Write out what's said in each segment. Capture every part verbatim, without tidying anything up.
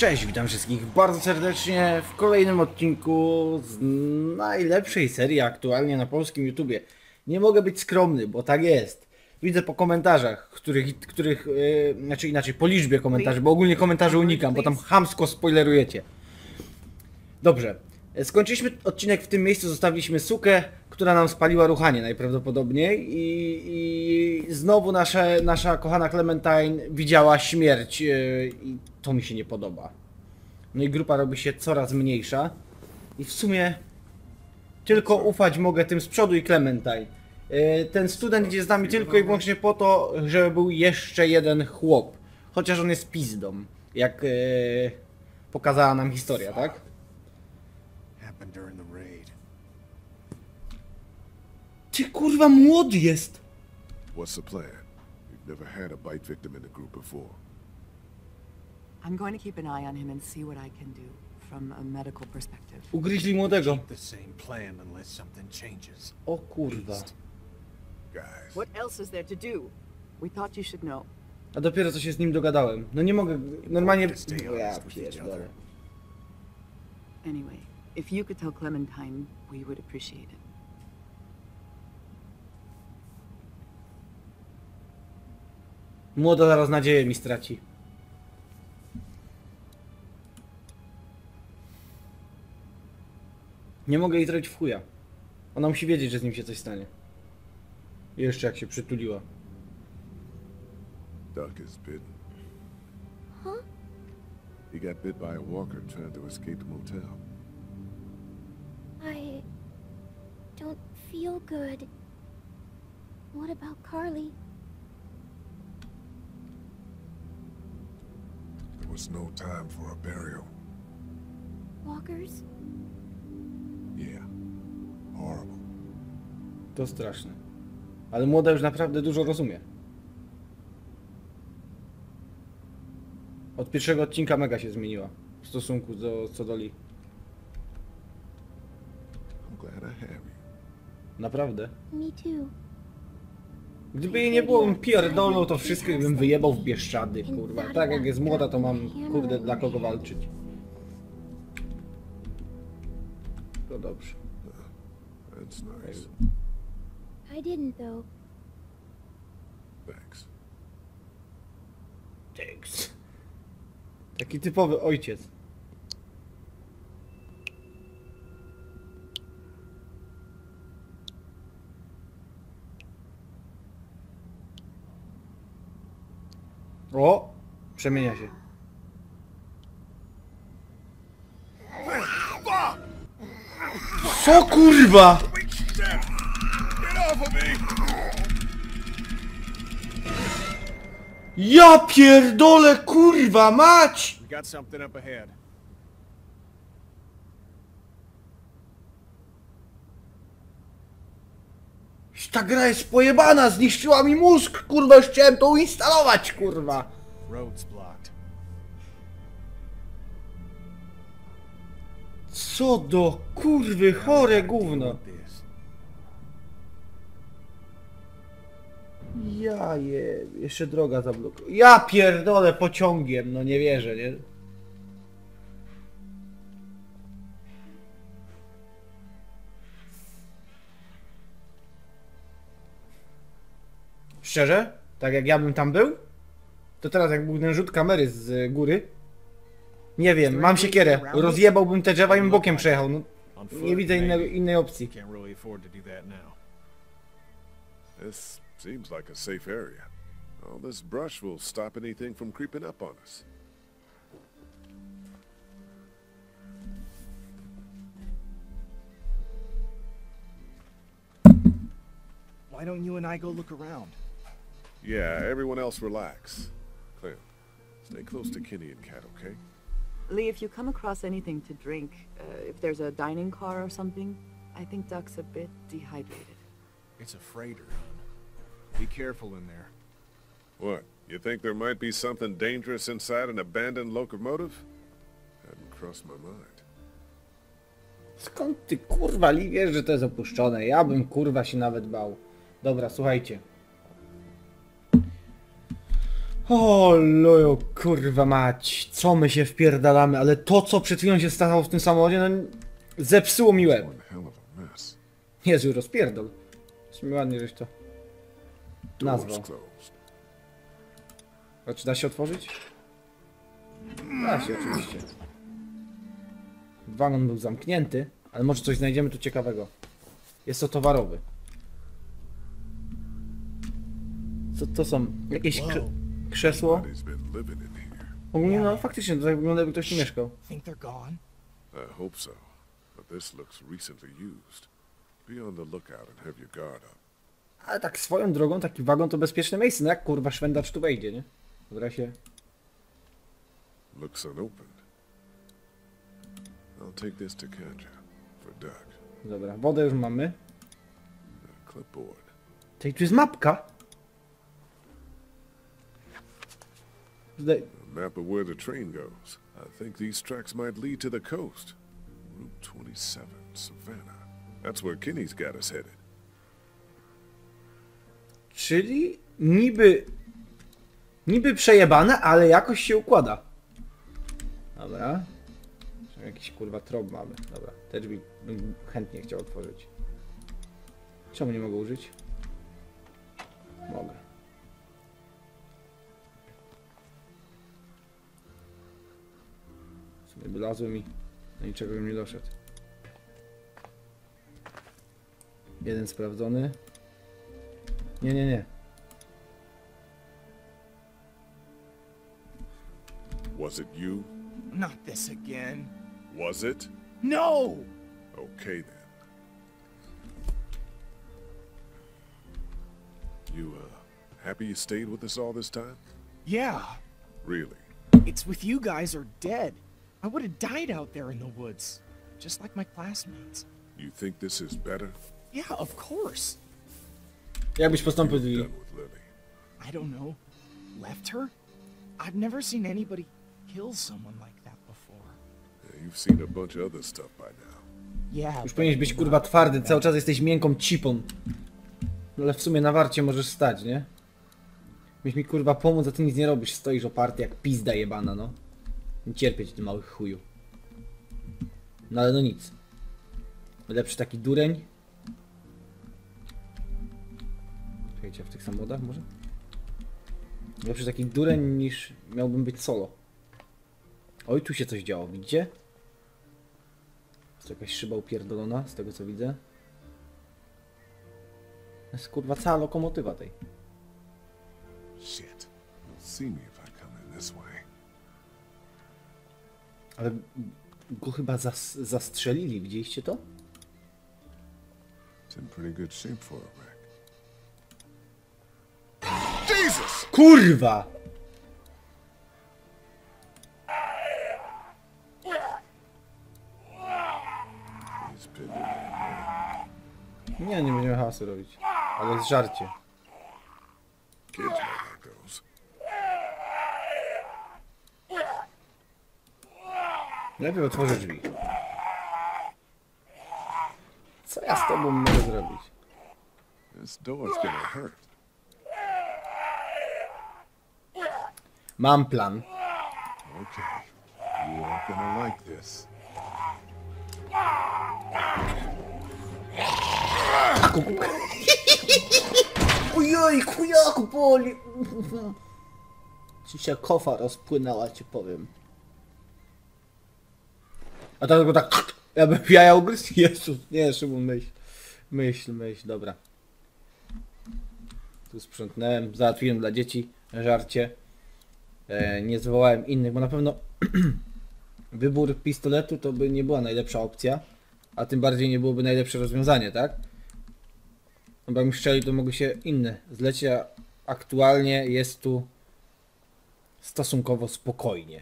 Cześć, witam wszystkich bardzo serdecznie w kolejnym odcinku z najlepszej serii aktualnie na polskim YouTubie. Nie mogę być skromny, bo tak jest. Widzę po komentarzach, których, których yy, znaczy inaczej, po liczbie komentarzy, bo ogólnie komentarzy unikam, bo tam chamsko spoilerujecie. Dobrze, skończyliśmy odcinek w tym miejscu, zostawiliśmy Sukę, która nam spaliła ruchanie najprawdopodobniej i, i znowu nasze, nasza kochana Clementine widziała śmierć yy, i to mi się nie podoba. No i grupa robi się coraz mniejsza i w sumie tylko ufać mogę tym z przodu i Clementine. Yy, ten student idzie z nami tylko i wyłącznie po to, żeby był jeszcze jeden chłop. Chociaż on jest pizdą, jak yy, pokazała nam historia, tak? Ty kurwa młody jest! What's the plan? We've never had a bite victim in the group before. I'm going to keep an eye on him and see what I can do from a medical perspective. Ugryźli młodego. The same plan unless something changes. O kurwa. Guys, What else is there to do? We thought you should know. A dopiero co się z nim dogadałem. No nie mogę, normalnie... Ja pierdolę. Anyway, if you could tell Clementine, we would appreciate it. Młoda zaraz nadzieję mi straci. Nie mogę jej zrobić w chuja. Ona musi wiedzieć, że z nim się coś stanie. I jeszcze jak się przytuliła. Duck is bitten. Huh? He got bit by a walker trying to escape the motel. I don't feel good. What about Carly? There was no time for a burial. Walkers? Yeah. Horrible. To straszne. Ale młoda już naprawdę dużo rozumie. Od pierwszego odcinka mega się zmieniła. W stosunku do, co do Lee. I'm glad I have you. Naprawdę. Me too. Gdyby jej nie było, bym pierdolnął to wszystko i bym wyjebał w Bieszczady, kurwa. Tak jak jest młoda, to mam, kurde, dla kogo walczyć. To dobrze. That's nice. I didn't though. Thanks. Thanks. Taki typowy ojciec. O! Przemienia się. Co kurwa? Ja pierdolę kurwa mać! We got something up ahead. Ta gra jest pojebana, zniszczyła mi mózg, kurwa, już chciałem to uinstalować, kurwa. Road's blocked. Co do kurwy, chore gówno. This. Ja je... jeszcze droga zablokuje. Ja pierdolę pociągiem, no nie wierzę, nie? Szczerze? Tak jak ja bym tam był? To teraz jak był ten rzut kamery z góry? Nie wiem, mam siekierę. Rozjebałbym te drzewa i bym bokiem przejechał. No, nie widzę innej, innej opcji. Can't really afford to do that now. This seems like a safe area. All this brush will stop anything from creeping up on us. Why don't you and I go look around? Yeah, everyone else relax. Clem, stay close to Kenny and Kat, okay? Lee, if you come across anything to drink, uh, if there's a dining car or something, I think Duck's a bit dehydrated. It's a freighter, hon. Be careful in there. What? You think there might be something dangerous inside an abandoned locomotive? Hadn't crossed my mind. Skąd ty kurwa Lee wiesz, że to jest opuszczone? Ja bym kurwa się nawet bał. Dobra, słuchajcie. O lojo, kurwa mać, co my się wpierdalamy, ale to co przed chwilą się stało w tym samochodzie, no zepsuło mi łeb. One hell of a mess. Jezu, rozpierdol. Jest ładnie, żeś to Doors nazwał. closed. A czy da się otworzyć? Da się oczywiście. Wagon był zamknięty, ale może coś znajdziemy tu ciekawego. Jest to towarowy. Co to są? Jakieś krze krzesło? Somebody's been living in here. Ogólnie no faktycznie to tak wygląda, jakby ktoś tu mieszkał. Think they're gone? I hope so, but this looks recently used. Be on the lookout and have your guard up. Ale tak swoją drogą, taki wagon to bezpieczne miejsce. No jak kurwa szwendacz tu wejdzie, nie? Dobra się. Looks unopened. I'll take this to Kanja for Doug. Dobra, wodę już mamy. A clipboard. Tej tu jest mapka. Zdaj... A map of where the train goes. I think these tracks might lead to the coast. Route twenty-seven, Savannah. That's where Kenny's got us headed. Czyli niby... Niby przejebane, ale jakoś się układa. Dobra. Jakiś kurwa trop mamy. Dobra, te drzwi bym chętnie chciał otworzyć. Czemu nie mogę użyć? Mogę. W sumie wylazłem i do niczego bym nie doszedł. Jeden sprawdzony. Nie, nie, nie. Was it you? Not this again. Was it? No! Okay then. You, uh, happy you stayed with us all this time? Yeah, Really? it's with you guys or dead. I would have died out there in the woods, just like my classmates. You think this is better? Yeah, of course. Jakbyś postąpił z Done Lily? with Lily. I don't know. Left her? I've never seen anybody kill someone like that before. Yeah, you've seen a bunch of other stuff by now. Yeah. Już but powinieneś być kurwa twardy, cały czas jesteś miękką cipą. Ale w sumie na warcie możesz stać, nie? Miałeś mi kurwa pomóc, a ty nic nie robisz, stoisz oparty jak pizda jebana, no. Nie cierpię cię, ty mały chuju. No ale no nic. Lepszy taki dureń. Czekajcie, w tych samochodach może? Lepszy taki dureń niż miałbym być solo. Oj, tu się coś działo, widzicie? Jest to jakaś szyba upierdolona, z tego co widzę. To jest kurwa cała lokomotywa tej. Shit. You'll see me if I come in this way. Ale go chyba zas zastrzelili, widzieliście to? It's in pretty good shape for a wreck. Jesus! Kurwa! He's pitted that Nie, nie będziemy hałasu robić. Ale jest żarcie. Kids know how it goes. Lepiej otworzę drzwi. Co ja z tobą mogę zrobić? This door's gonna hurt. Mam plan. Okay. You aren't gonna like this. Ojoj, kujaku boli! Ci się kofa rozpłynęła, ci powiem. A tak tylko tak... Ja bym jaja ugryzł? Jezus, nie, Szymon, myśl. Myśl, myśl, dobra. Tu sprzątnąłem, załatwiłem dla dzieci żarcie. E, nie zwołałem innych, bo na pewno wybór pistoletu to by nie była najlepsza opcja. A tym bardziej nie byłoby najlepsze rozwiązanie, tak? No bo jak mi strzeli, to mogły się inne zlecieć, a aktualnie jest tu stosunkowo spokojnie.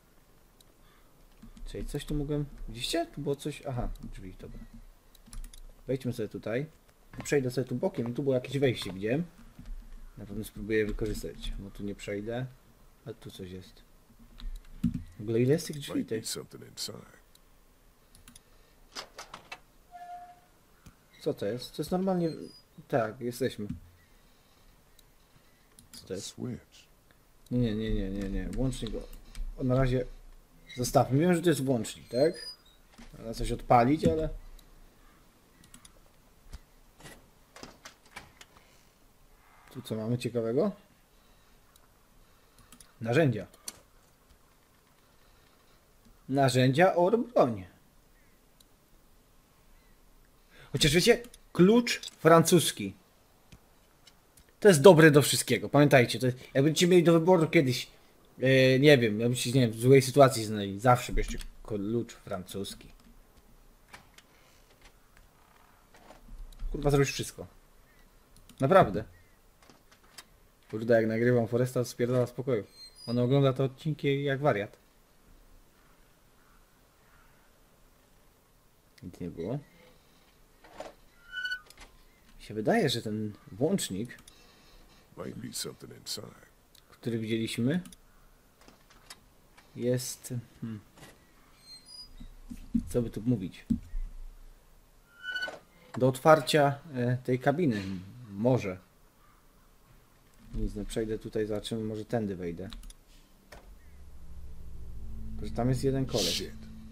Czyli coś tu mogłem... Widzicie? Tu było coś... Aha, drzwi, dobra. Wejdźmy sobie tutaj. Przejdę sobie tu bokiem, tu było jakieś wejście, widziałem. Na pewno spróbuję je wykorzystać, bo tu nie przejdę. A tu coś jest. W ogóle ile jest tych drzwi? Might Tej? be something inside. Co to jest? To jest normalnie... Tak, jesteśmy. Co to jest? Switch. Nie, nie, nie, nie, nie, nie. Włącznik go. O, na razie zostawmy. Wiem, że to jest włącznik, tak? Trzeba coś odpalić, ale... Tu co mamy ciekawego? Narzędzia. Narzędzia or broń. Chociaż wiecie, klucz francuski. To jest dobre do wszystkiego. Pamiętajcie, to jest, jak będziecie mieli do wyboru kiedyś, e, nie wiem, jakbyście nie wiem, w złej sytuacji znaleźli, zawsze bierzcie klucz francuski. Kurwa, zrobisz wszystko. Naprawdę. Kurde, jak nagrywam Foresta, to spierdala spokoju. On ogląda te odcinki jak wariat. Nic nie było. Mi się wydaje, że ten włącznik, Might be something inside. który widzieliśmy, jest... Hmm, co by tu mówić? Do otwarcia e, tej kabiny. Może. Nic, nie przejdę tutaj, zobaczymy, może tędy wejdę. Tylko, że tam jest jeden koleś. Shit.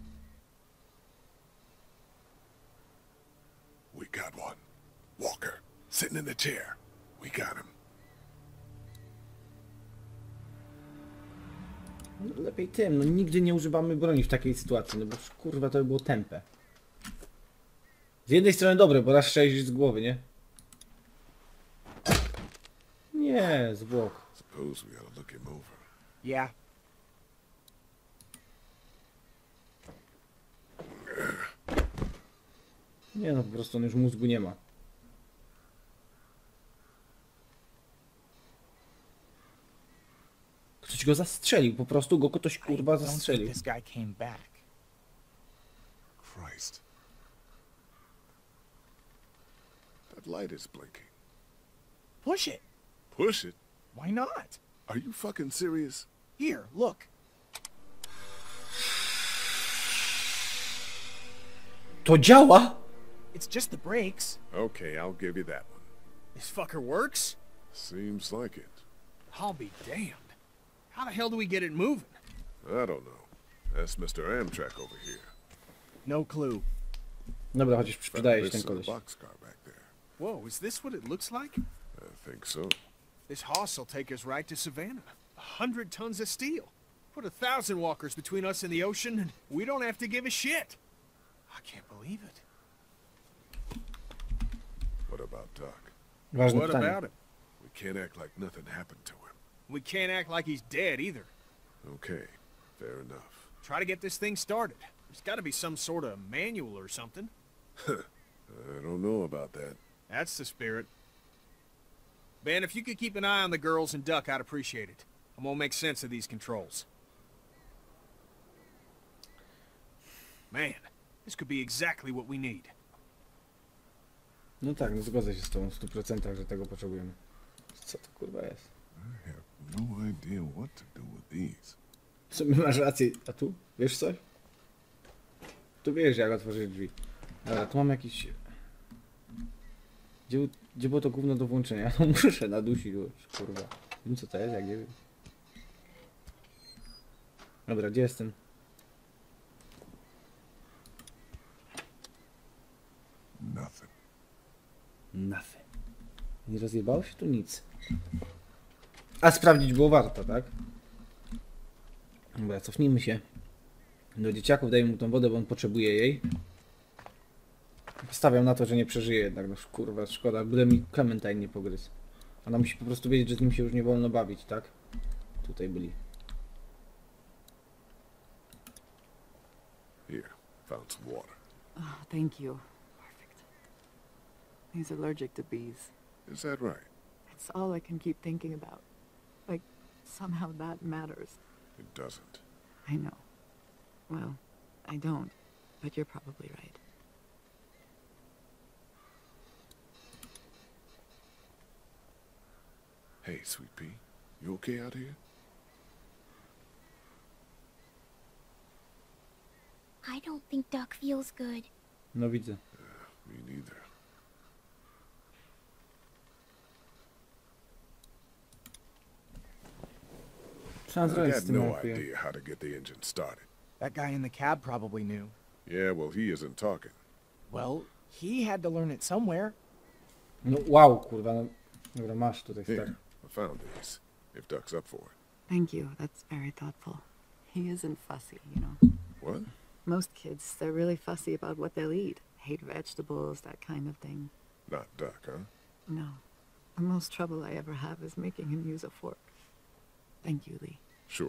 We got one. Walker, sitting in the chair. We got him. No, lepiej tym, no nigdy nie używamy broni w takiej sytuacji, no bo kurwa to by było tępe. Z jednej strony dobre, bo raz strzelisz z głowy, nie? Nie, zwłok. Suppose we ought to look him over. Yeah. Nie no, po prostu on już mózgu nie ma. Ktoś go zastrzelił, po prostu go ktoś kurwa I don't think zastrzelił. this guy came back. Christ. That light is blinking. Push it. Push it? Why not? Are you fucking serious? Here, look. To działa? It's just the brakes. Okay, I'll give you that one. This fucker works? Seems like it. I'll be damned. How the hell do we get it moving? I don't know. That's Mister Amtrak over here. No clue. Dobra, chociaż przydaje się ten This, uh, koleś. boxcar back there. Whoa, is this what it looks like? I think so. This hoss will take us right to Savannah. A hundred tons of steel. Put a thousand walkers between us and the ocean, and we don't have to give a shit. I can't believe it. What about Doc? Ważne What pytanie. about him? We can't act like nothing happened to him. We can't act like he's dead either. Okay, fair enough. Try to get this thing started. There's got to be some sort of manual or something. I don't know about that. That's the spirit. Ben, if you could keep an eye on the girls and Duck, I'd appreciate it. I'm gonna make sense of these controls. Man, this could be exactly what we need. No tak, no zgodzę się z tobą w stu procentach, że tego potrzebujemy. Co to kurwa jest? I have no idea what to do with these. W sumie masz rację. A tu? Wiesz coś? Tu wiesz jak otworzyć drzwi. Dobra, tu mam jakiś... Gdzie, gdzie było to gówno do włączenia? No muszę nadusić już, kurwa. Wiem co to jest, jak nie wiem. Dobra, gdzie jestem? Nothing. Nothing. Nie rozjebało się tu nic. A sprawdzić było warto, tak? Dobra, cofnijmy się do dzieciaków, dajmy mu tą wodę, bo on potrzebuje jej. Stawiam na to, że nie przeżyje jednak, no kurwa, szkoda, byle mi Clementine nie pogryzł. Ona musi po prostu wiedzieć, że z nim się już nie wolno bawić, tak? Tutaj byli. Here, found some water. Oh, thank you. Perfect. He's allergic to bees. Is that right? It's all I can keep thinking about. Like, somehow that matters. It doesn't. I know. Well, I don't. But you're probably right. Hey, Sweet Pea, you okay out here? I don't think Duck feels good. No widzę. Me neither. Trzeba I zrobić z had tym no brakuje. idea how to get the engine started. That guy in the cab probably knew. Yeah, well, he isn't talking. Well, he had to learn it somewhere. No wow, kurwa, no. Dobra, masz tutaj Here, stary. I found these, if Duck's up for it. Thank you. That's very thoughtful. He isn't fussy, you know. What? Most kids, they're really fussy about what they'll eat. Hate vegetables, that kind of thing. Not Duck, huh? No. The most trouble I ever have is making him use a fork. Thank you, Lee. Sure.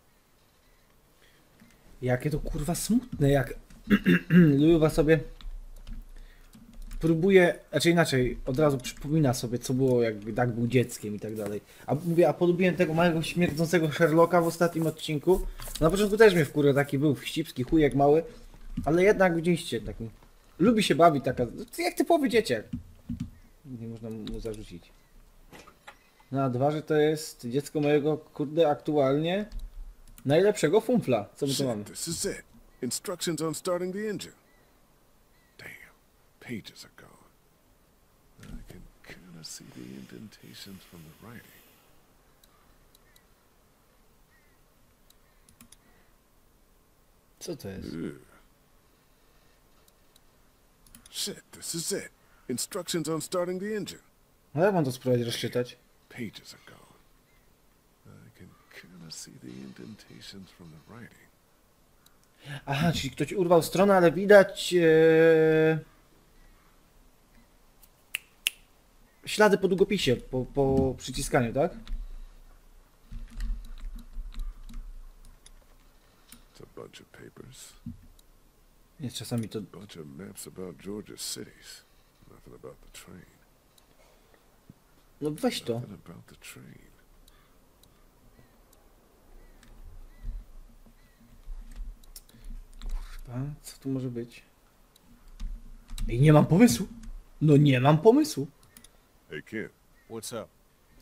Jakie to kurwa smutne, jak Luba sobie próbuje, znaczy inaczej, od razu przypomina sobie, co było, jak Duck był dzieckiem i tak dalej. A mówię, a polubiłem tego małego śmierdzącego Sherlocka w ostatnim odcinku. Na początku też mnie wkurzył, taki był wścibski, chujek mały, ale jednak widzieliście, taki lubi się bawić, taka, jak typowy dzieciak. Nie można mu zarzucić. No a dwa, że to jest dziecko mojego, kurde, aktualnie najlepszego fumfla, co my tu mamy. Shit, this is it. Instructions on starting the engine. Damn, pages are gone. I can kind of see the indentations from the writing. Co to jest? Ugh. Shit, this is it. Instructions on starting the engine. No jak mam to spróbować rozczytać? Pages are gone. I can kind of see the indentations from the writing. Aha, czyli ktoś urwał stronę, ale widać ee... ślady po długopisie, po, po przyciskaniu, tak? It's a bunch of papers. Jest czasami to... Bunch of maps about Georgia's cities. Nothing about the train. No weź to. Nothing about the train. Kurwa, co tu może być? Ej, nie mam pomysłu. No nie mam pomysłu. Hey, Ken. What's up?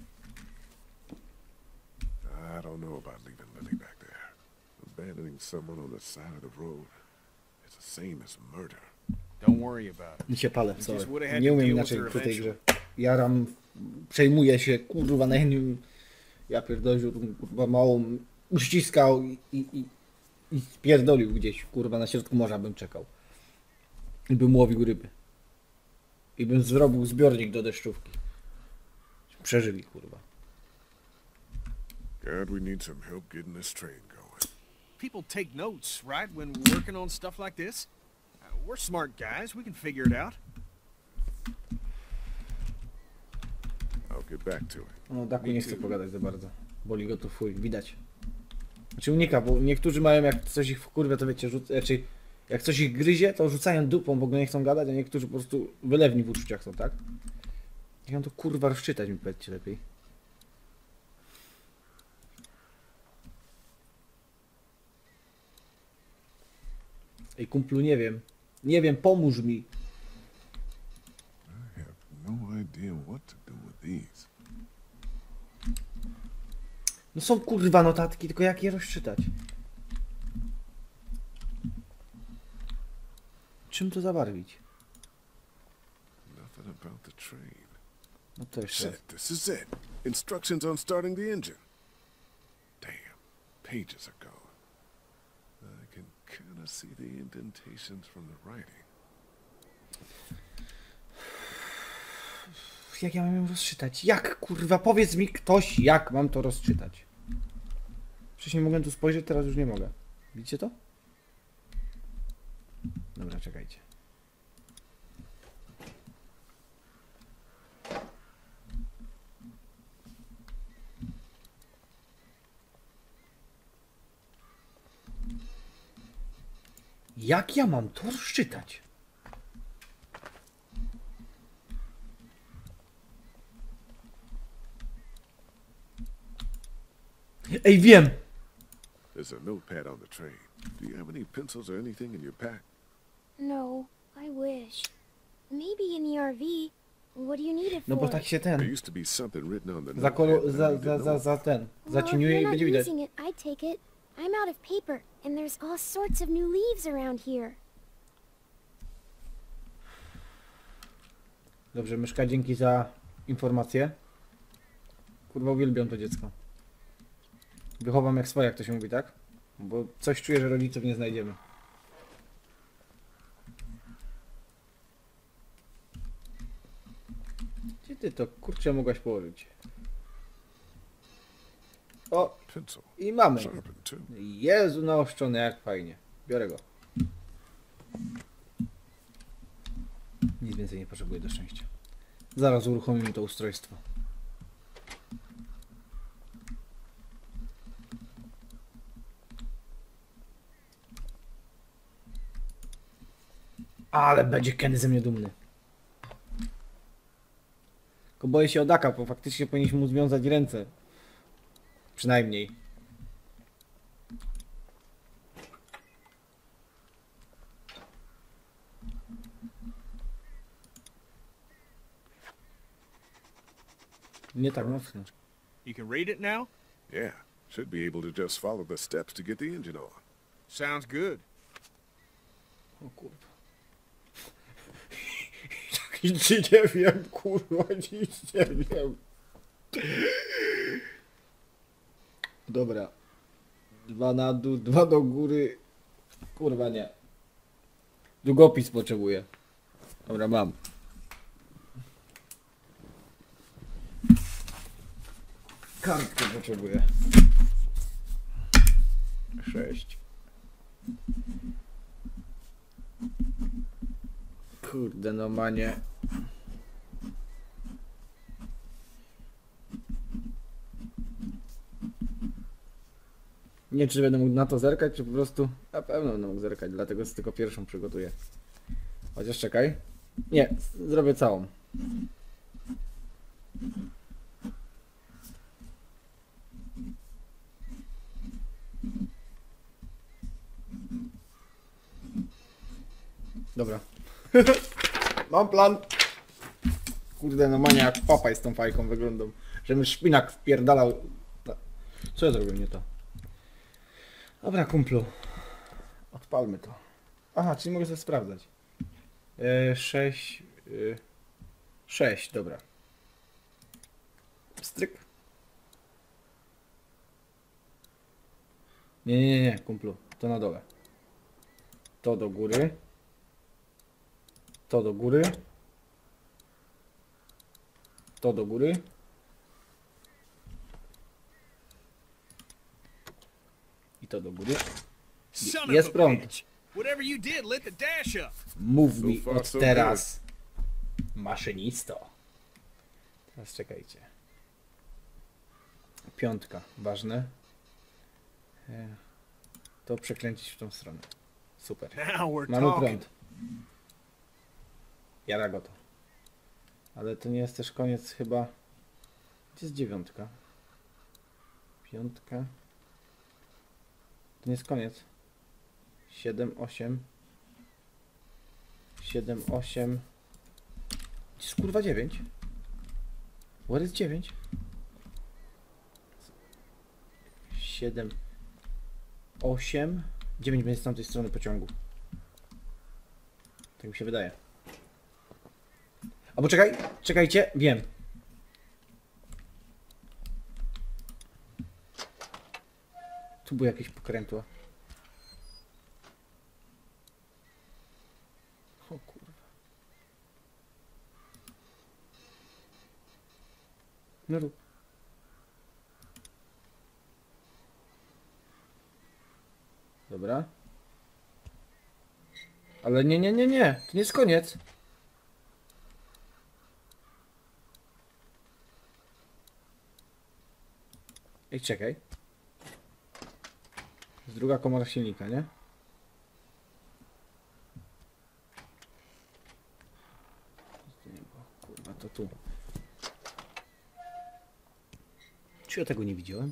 I don't know about leaving Lily back there. Abandoning someone on the side of the road is the same as murder. Don't worry about it. Mi się palę, You sorry. just would've had Nie to umiem deal inaczej with w her tej grze. eventually. Jaram, przejmuję się, kurwa, na jednym... Ja pierdolił, kurwa, małą uściskał i, i, i, i spierdolił gdzieś, kurwa, na środku morza bym czekał. I bym łowił ryby. I bym zrobił zbiornik do deszczówki. Przeżyli, kurwa. God, we need some help getting this train going. People take notes, right, when working on stuff like this? Uh, we're smart guys. We can figure it out. I'll get back to it. No, Daku nie chce pogadać za bardzo. Boli go to fuj, widać. Znaczy unika, bo niektórzy mają, jak coś ich wkurwia, to wiecie, rzuc... znaczy, jak coś ich gryzie, to rzucają dupą, bo go nie chcą gadać, a niektórzy po prostu wylewni w uczuciach są, tak? Jak mam to kurwa rozczytać, mi powiedzcie lepiej. Ej, kumplu, nie wiem. Nie wiem, pomóż mi. I have no idea what to do with these. No są kurwa notatki, tylko jak je rozczytać? Czym to zabarwić? Nothing about the train. No to jeszcze raz. Shit, this is it. Instructions on starting the engine. Damn, pages are gone. I can kind of see the indentations from the writing. Jak ja mam ją rozczytać? Jak kurwa? Powiedz mi ktoś, jak mam to rozczytać? Wcześniej mogłem tu spojrzeć, teraz już nie mogę. Widzicie to? Dobra, czekajcie. Jak ja mam to rozczytać? Ej, wiem! There's a notepad on the train. Do you have any pencils or anything in your pack? No, I wish. Maybe in the R V. What do you need it No bo for? tak się There ten... used to be something written on the Za, notepad. kolo, that I za, need to za, know za, za about. ten. Well, if Zacieniuje you're i not będzie widać. using it, I'd take it. I'm out of paper, and there's all sorts of new leaves around here. Dobrze, myszka, dzięki za informację. Kurwa, uwielbiam to dziecko. Wychowam jak swoje, jak to się mówi, tak? Bo coś czuję, że rodziców nie znajdziemy. Gdzie ty to, kurczę, mogłaś położyć? O, Pencil. i mamy. Sharpened too. Jezu, naoszczony, jak fajnie. Biorę go. Nic więcej nie potrzebuję do szczęścia. Zaraz uruchomimy to ustrojstwo. Ale będzie Kenny ze mnie dumny. Tylko boję się o Daka, bo faktycznie powinniśmy mu związać ręce. Przynajmniej. Nie tak mocno. You can read it now? Yeah. Should be able to just follow the steps to get the engine on. Sounds good. O kurwa. Nic nie wiem, kurwa, nic nie wiem. Dobra. Dwa na dół, dwa do góry. Kurwa nie. Długopis potrzebuję. Dobra, mam. Kartkę potrzebuję. Sześć. Kurde, no manie. Nie wiem, czy będę mógł na to zerkać, czy po prostu... Na pewno będę mógł zerkać, dlatego tylko pierwszą przygotuję. Chociaż czekaj. Nie, zrobię całą. Dobra. Mam plan. Kurde, no mania jak papaj z tą fajką wyglądam. Żebym szpinak wpierdalał. Co ja zrobiłem nie to? Dobra, kumplu. Odpalmy to. Aha, czyli mogę sobie sprawdzać. E, sześć. E, sześć, dobra. Stryk. Nie, nie, nie, kumplu. To na dole. To do góry. To do góry. To do góry. I to do góry. Son Jest of a prąd. bitch. Whatever you did lit the dash up. Mów mi So far, od so teraz. Maszynisto. Teraz czekajcie. Piątka. Ważne. E, To przekręcić w tą stronę. Super. Now we're Mamy talking. prąd. Jara go to. Ale to nie jest też koniec chyba. Gdzie jest dziewiątka? Piątka. To nie jest koniec. Siedem, osiem. Siedem, osiem. Gdzie jest kurwa dziewięć? Where jest dziewięć? Siedem, osiem. Dziewięć będzie z tamtej strony pociągu. Tak mi się wydaje. Albo czekaj, czekajcie, wiem. Tu było jakieś pokrętło. O kurwa. No rób. Dobra. Ale nie, nie, nie, nie. To nie jest koniec. Ej, czekaj. To jest druga komora silnika, nie? To nie było. Kurwa, to tu. Czy ja tego nie widziałem?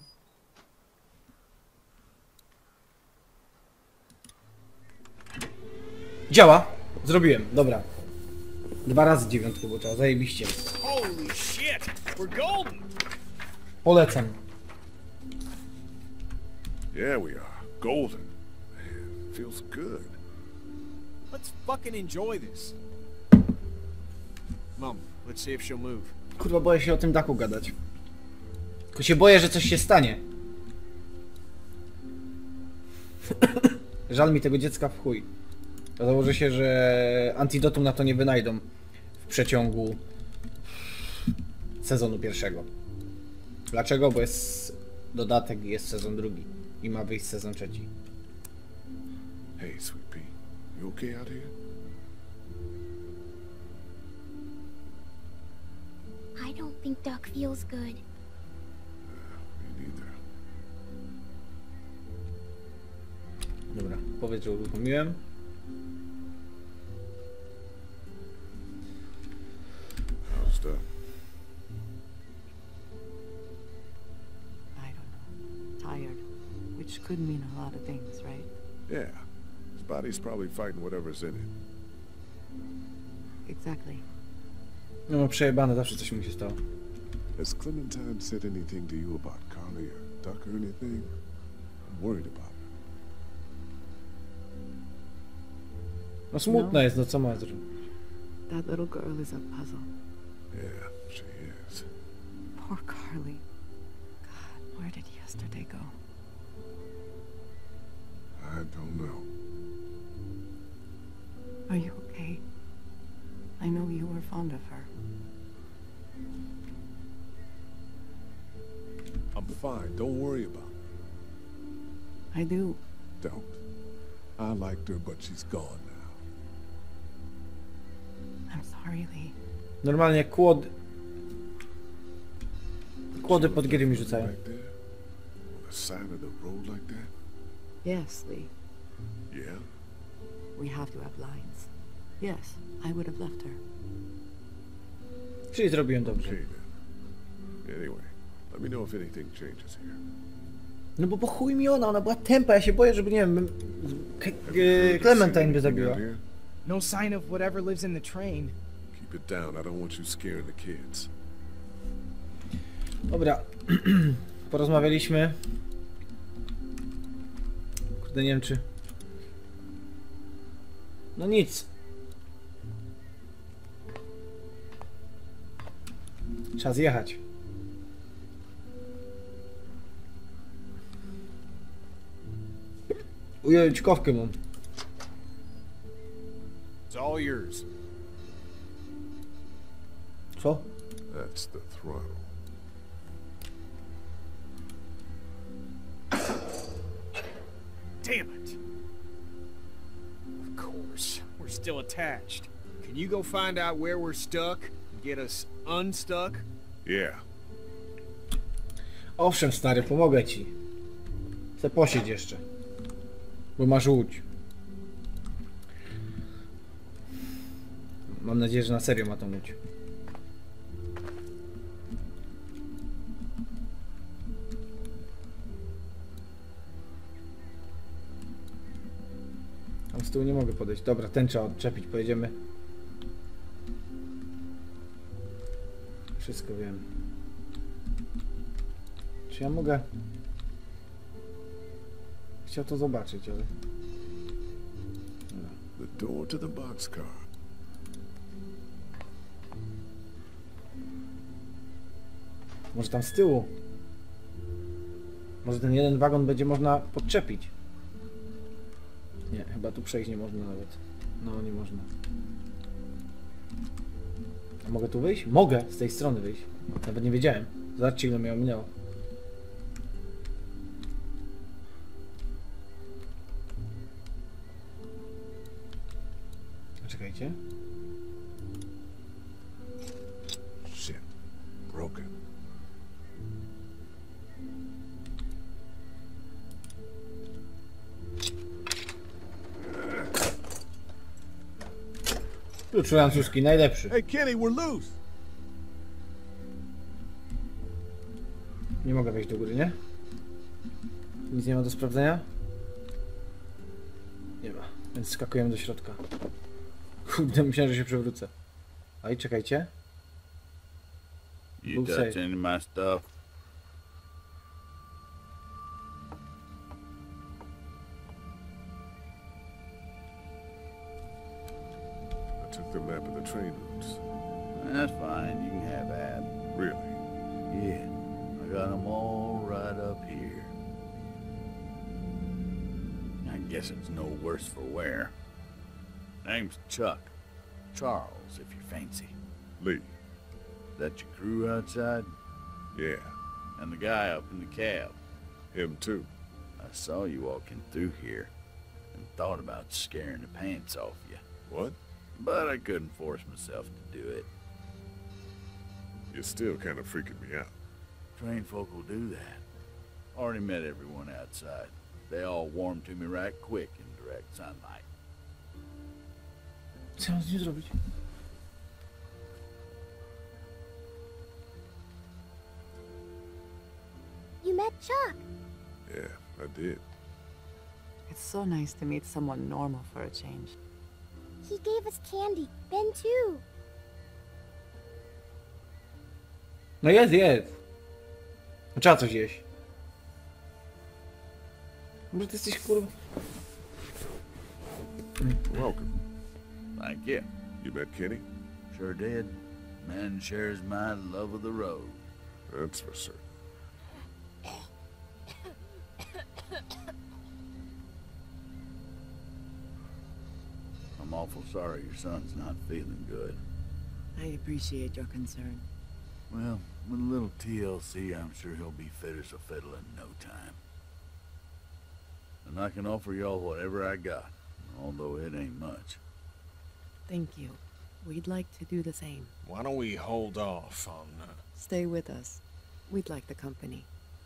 Działa! Zrobiłem, dobra. Dwa razy dziewiątkę, bo trzeba, zajebiście. Holy shit! We're golden! Polecam. Yeah, we are. Golden. Man, feels good. Let's fucking enjoy this. Mom, let's see if she'll move. Kurwa, boję się o tym dachu gadać. Tylko się boję, że coś się stanie. Żal mi tego dziecka w chuj. Założę się, że antidotum na to nie wynajdą w przeciągu sezonu pierwszego. Dlaczego? Bo jest dodatek i jest sezon drugi. I ma wyjść sezon trzeci. Hey, Sweet Pea, you okay out here? I don't think Duck feels good. Me neither. Dobra, powiedz, że uruchomiłem. How's Duck? I don't know. Tired. Which could mean a lot of things, right? Yeah. His body's probably fighting whatever's in it. Exactly. No ma przejebane, zawsze coś mu się stało. Has Clementine said anything to you about Carly or Duck or anything? I'm worried about her. No smutna jest, no co ma zrobić? That little girl is a puzzle. Yeah, she is. Poor Carly. God, where did yesterday go? I don't know. Are you okay? I know you were fond of her. I'm fine. Don't worry about it. I do. Don't. I liked her, but she's gone now. I'm sorry, Lee. Normalnie kłody... Kłody pod gry mi rzucają. Back there? On the side of the road like that? Yes, Lee. Yeah? We have to have lines. Yes, I would have left her. Czyli zrobiłem dobrze. Okay then. Anyway, let me know if anything changes here. No bo po chuj mi ona, ona była tempa, ja się boję, żeby nie wiem... K- k- Clementine by zabiła. Out here? No sign of whatever lives in the train. Keep it down. I don't want you scaring the kids. Dobra. Porozmawialiśmy. Kurde, nie wiem czy... No nic. Trzeba zjechać. Ujej, ciekawkę mam. It's all yours. Co? That's the throttle. Damn it. Of course, we're still attached. Can you go find out where we're stuck and get us unstuck? Yeah. Owszem, stary, pomogę ci. Chcę posiedź jeszcze. Bo masz łódź. Mam nadzieję, że na serio ma tą łódź. Tam z tyłu nie mogę podejść. Dobra, ten trzeba odczepić, pojedziemy. Wszystko wiem. Czy ja mogę? Chciał to zobaczyć, ale... Dobra. The door to the boxcar. Może tam z tyłu? Może ten jeden wagon będzie można podczepić? Nie, chyba tu przejść nie można nawet. No, nie można. A mogę tu wyjść? Mogę z tej strony wyjść. Nawet nie wiedziałem. Zobaczcie, ile mnie ominęło. Czekajcie. Shit. Broken. Klucz francuski, najlepszy. Hey, Kenny, we're loose. Nie mogę wejść do góry, nie? Nic nie ma do sprawdzenia? Nie ma, więc skakujemy do środka. Kurde, myślałem, że się przewrócę. A i czekajcie. You Who touch said? any of my stuff? I took the map of the train routes. That's fine. You can have that. Really? Yeah, I got them all right up here. Guess it's no worse for wear. Name's Chuck. Charles, if you fancy. Lee. That your crew outside? Yeah. And the guy up in the cab? Him too. I saw you walking through here and thought about scaring the pants off you. What? But I couldn't force myself to do it. You're still kind of freaking me out. Trained folk will do that. Already met everyone outside. They all warmed to me right quick in direct sunlight. Co mam z nim zrobić? You met Chuck. Yeah, I did. It's so nice to meet someone normal for a change. He gave us candy. Ben too. No jest, jest. No trzeba coś jeść. Może ty jesteś kurwa... Welcome. Thank you. You met Kenny? Sure did. Man shares my love of the road. That's for certain. I'm awful sorry your son's not feeling good. I appreciate your concern. Well, with a little T L C, I'm sure he'll be fit as a fiddle in no time. And I can offer y'all whatever I got, although it ain't much. Thank you. We'd like to do the same. Why don't we hold off on... Uh, Stay with us. We'd like the company.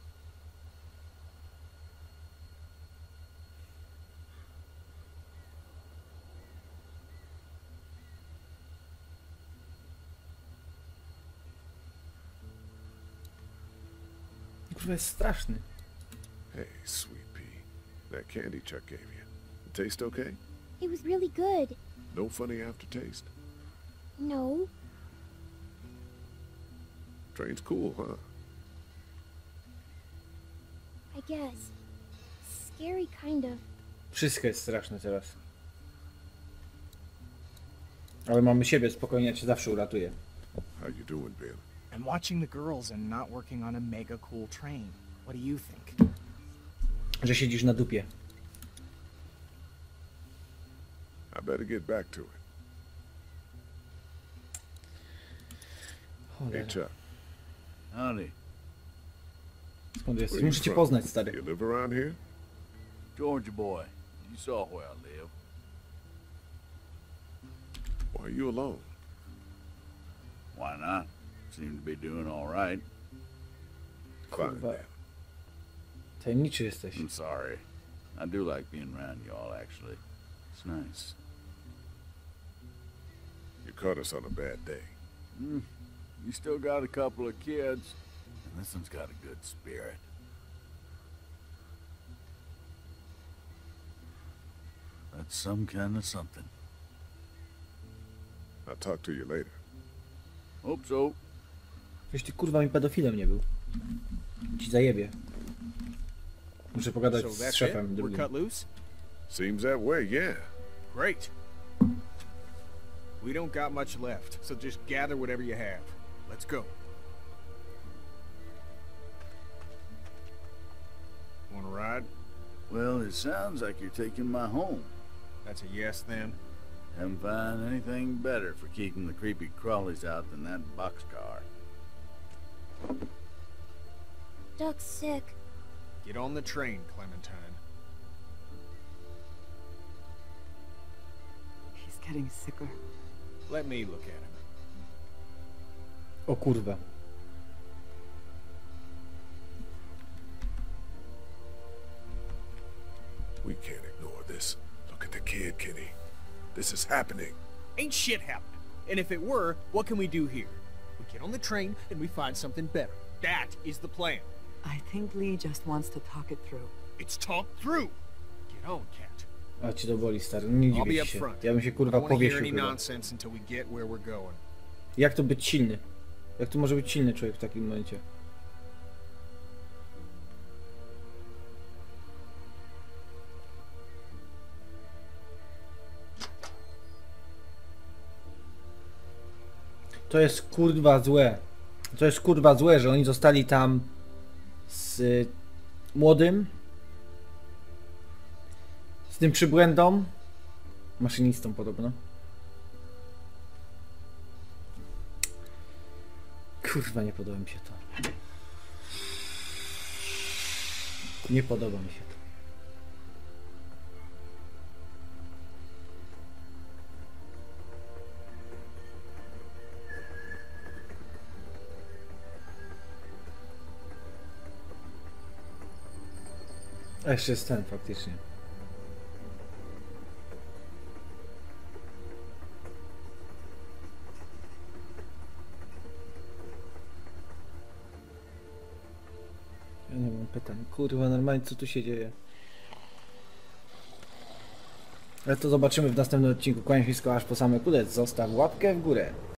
Kurwa jest straszny. Hey, sweet pea. That candy Chuck gave you. It taste okay? It was really good. No funny aftertaste? No. Train's cool, huh? I guess. Scary, kind of. Wszystko jest straszne teraz. Ale mamy siebie, spokojnie, ja cię zawsze uratuję. How you doing, Ben? I'm watching the girls and not working on a mega cool train. What do you think? Że siedzisz na dupie. I better get back to it. Hey, Cholera. Chuck. Howdy. Skąd jesteś? Where you Muszę cię from? poznać, stary. You live around here? Georgia boy, you saw where I live. Why are you alone? Why not? Seem to be doing all right. Fine, Kurwa. then. Tajemniczy jesteś. I'm sorry. I do like being around y'all, actually. It's nice. You caught us on a bad day. Mm. You still got a couple of kids, and this one's got a good spirit. That's some kind of something. I'll talk to you later. Hope so. Wiesz, ty kurwa mi pedofilem nie był. Ci zajebie. Muszę pogadać so z that's it? szefem We're drugim. cut loose? Seems that way, yeah. Great. We don't got much left, so just gather whatever you have. Let's go. Want to ride? Well, it sounds like you're taking my home. That's a yes then. Haven't found anything better for keeping the creepy crawlies out than that boxcar. Duck's sick. Get on the train, Clementine. He's getting sicker. Let me look at him. O kurwa. We can't ignore this. Look at the kid, Kenny. This is happening. Ain't shit happening. And if it were, what can we do here? We get on the train and we find something better. That is the plan. I think Lee just wants to talk it through. It's talked through. Get on, cat. A ci to boli, stary. No nie I'll be dziwię up ci się. front. Ja bym się I kurwa don't want to hear powiesił any chyba. nonsense until we get where we're going. Jak to być silny? Jak to może być silny człowiek w takim momencie? To jest kurwa złe. To jest kurwa złe, że oni zostali tam z y, młodym, z tym przybłędą. Maszynistą podobno. Kurwa, nie podoba mi się to. Nie podoba mi się to. A jeszcze jest ten faktycznie. Ja nie mam pytań. Kurwa, normalnie co tu się dzieje? Ale to zobaczymy w następnym odcinku. Kłaniam się nisko aż po same kulec. Zostaw łapkę w górę.